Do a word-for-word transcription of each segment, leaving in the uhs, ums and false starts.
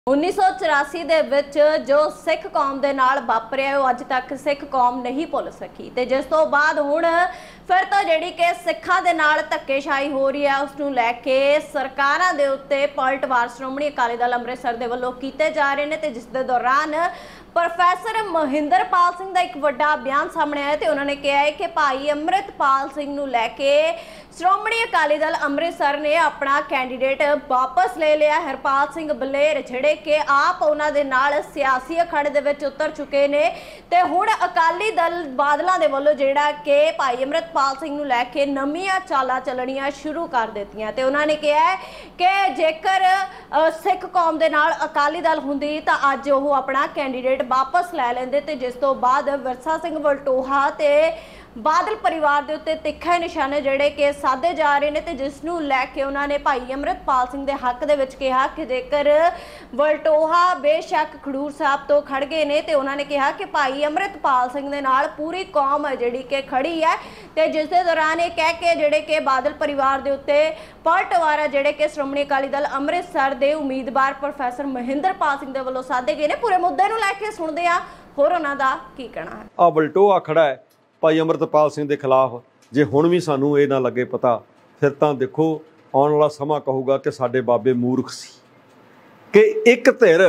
उन्नीस सौ चौरासी ਦੇ ਵਿੱਚ ਜੋ ਸਿੱਖ ਕੌਮ ਦੇ ਨਾਲ ਵਾਪਰਿਆ ਉਹ ਅੱਜ ਤੱਕ ਸਿੱਖ ਕੌਮ ਨਹੀਂ ਭੁੱਲ ਸਕੀ ਤੇ ਜਿਸ ਤੋਂ ਬਾਅਦ ਹੁਣ ਫਿਰ ਤੋਂ ਜਿਹੜੀ ਕਿ ਸਿੱਖਾਂ ਦੇ ਨਾਲ ਧੱਕੇਸ਼ਾਹੀ ਹੋ ਰਹੀ ਹੈ ਉਸ ਨੂੰ ਲੈ ਕੇ ਸਰਕਾਰਾਂ ਦੇ ਉੱਤੇ ਪਲਟਵਾਰ ਸ਼੍ਰੋਮਣੀ ਅਕਾਲੀ ਦਲ ਅੰਮ੍ਰਿਤਸਰ ਦੇ ਵੱਲੋਂ ਕੀਤੇ ਜਾ ਰਹੇ ਨੇ ਤੇ ਜਿਸ ਦੇ ਦੌਰਾਨ प्रोफैसर महिंदरपाल सिंह का एक वड्डा बयान सामने आया तो उन्होंने कहा है कि भाई अमृतपाल सिंह नूं लैके श्रोमणी अकाली दल अमृतसर ने अपना कैंडीडेट वापस ले लिया। हरपाल सिंह बलेर जिहड़े कि आप उन्हां दे नाल सियासी अखाड़े दे विच उतर चुके ने ते हुण अकाली दल बादलों के वल्लों जिहड़ा कि भाई अमृतपाल सिंह नूं लैके नवीआं चालां चलणियां शुरू कर दित्तियां ते उन्होंने कहा है कि जेकर सिख कौम दे नाल अकाली दल हुंदी तां अज ओह अपना कैंडीडेट वापस लै लेंदे ते जिस तो बाद विरसा सिंह वलटोहा ते बादल परिवार के उत्ते तिखे निशाने जिहड़े कि साधे जा रहे हैं ते जिसनूं लैके उन्होंने भाई अमृतपाल सिंह के हक दे विच कहा कि जेकर वलटोहा बेशक खडूर साहब तो खड़ गए ने ते उन्होंने कहा कि भाई अमृतपाल सिंह दे नाल पूरी कौम है जिहड़ी कि खड़ी है ते जिस दे दौरान ये कह के जिहड़े कि बादल परिवार के उत्ते पलटवार है जिहड़े कि श्रोमणी अकाली दल अमृतसर के उम्मीदवार प्रोफैसर महिंदरपाल सिंह के वल्लों साधे गए ने। पूरे मुद्दे नूं लैके सुणदे आ होर उन्हां दा की कहना है। आ वलटोहा खड़ा है भाई अमृतपाल सिंह के खिलाफ जे हुण भी सानू ये ना लगे पता फिर तो देखो आने वाला समा कहूगा कि साडे बाबे मूर्ख सी कि एक धिर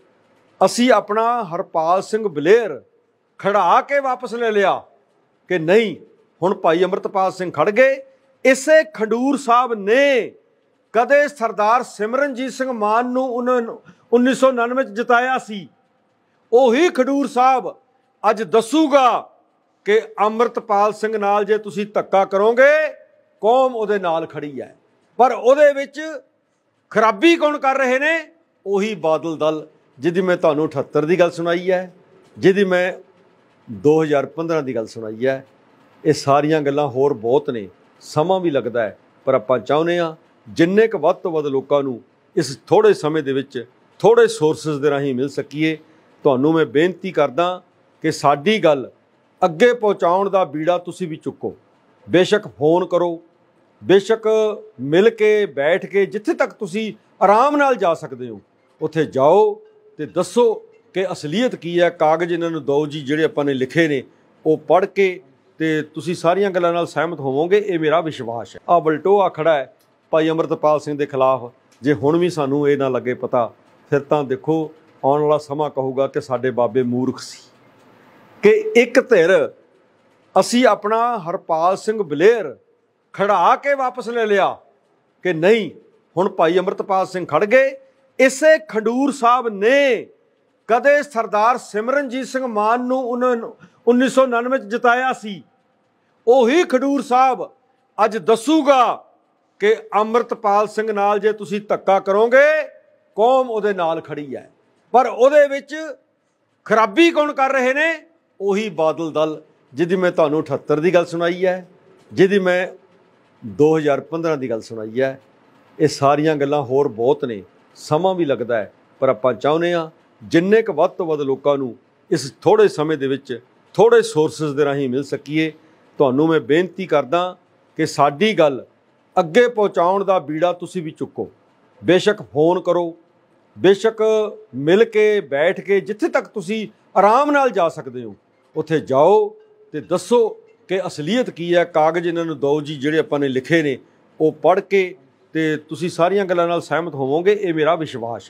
असी अपना हरपाल सिंह बलेर खड़ा के वापस ले लिया कि नहीं हुण भाई अमृतपाल सिंह खड़ गए। इसे खडूर साहब ने कदे सरदार सिमरनजीत सिंह मान नूं उन्नीस सौ उनानवे जिताया सी उही खडूर साहब अज दसूगा कि अमृतपाल सिंह नाल जे तुसी धक्का करोगे कौम उहदे नाल खड़ी है। पर उहदे विच खराबी कौन कर रहे ने उही बादल दल जिहदी मैं तुहानूं अठहत्तर की गल सुनाई है जिहदी मैं दो हज़ार पंद्रह की गल सुनाई है। ये सारियां गल्लां होर बहुत ने समा भी लगता है पर आपां चाहुंदे आ जिन्ने क वध तों वध लोकां नूं इस थोड़े समय दे विच थोड़े सोर्सिस दे राहीं मिल सकीए। तुहानूं मैं बेनती करदा कि साडी गल अगे पहुँचाउण दा बीड़ा तुसी भी चुको। बेशक फोन करो बेशक मिल के बैठ के जिथे तक तुसी आराम नाल जा सकते हो उत्थे जाओ तो दसो कि असलीयत की है। कागज़ इन्हां नूं दो जी जिहड़े आपां ने लिखे ने वो पढ़ के ते तुसी सारियां गल्लां नाल सहमत होवोगे ये मेरा विश्वास है। आ वलटोहा खड़ा है भाई अमृतपाल सिंह के खिलाफ जे हुण भी सानू ये ना लगे पता फिर तो देखो आने वाला समा कहूगा कि साडे बाबे मूर्ख सी कि एक धिर असी अपना हरपाल सिंह बलेर खड़ा के वापस ले लिया कि नहीं हुण भाई अमृतपाल सिंह खड़ गए। इसे खडूर साहब ने कदे सरदार सिमरनजीत सिंह मान नूं उन्नीस सौ उनानवे जिताया सी उही खडूर साहब अज दसूगा कि अमृतपाल सिंह नाल जे तुसी धक्का करोगे कौम उहदे नाल खड़ी है। पर उहदे विच खराबी कौन कर रहे ने उही बादल दल जिहदी मैं तुहानूं अठहत्तर की गल सुनाई है जिहदी मैं दो हज़ार पंद्रह की गल सुनाई है। ये सारियां गल्लां होर बहुत ने समा भी लगता है पर आपां चाहुंदे आ जिन्ने क वध तों वध लोकां नूं इस थोड़े समय दे विच थोड़े सोर्सिस दे राहीं मिल सकीए। तुहानूं मैं बेनती करदा कि साडी गल अगे पहुँचाउण दा बीड़ा तुसी भी चुको। बेशक फोन करो बेशक मिल के बैठ के जिथे तक तुसी आराम नाल जा सकते हो उत्थे जाओ तो दसो कि असलीयत की है। कागज़ इन्हां नूं दो जी जिहड़े आपां ने लिखे ने वो पढ़ के ते तुसी सारियां गल्लां नाल सहमत होवोगे ये मेरा विश्वास है।